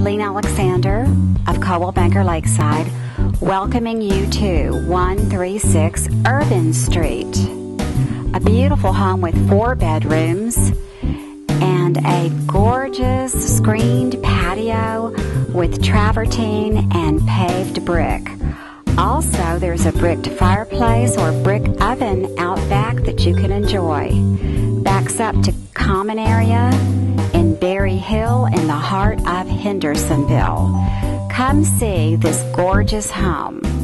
Eileen Alexander of Coldwell Lakeside, welcoming you to 136 Ervin Street. A beautiful home with 4 bedrooms and a gorgeous screened patio with travertine and paved brick. Also, there's a bricked fireplace or brick oven out back that you can enjoy. Backs up to common area in Berry Hill in the heart of Hendersonville. Come see this gorgeous home.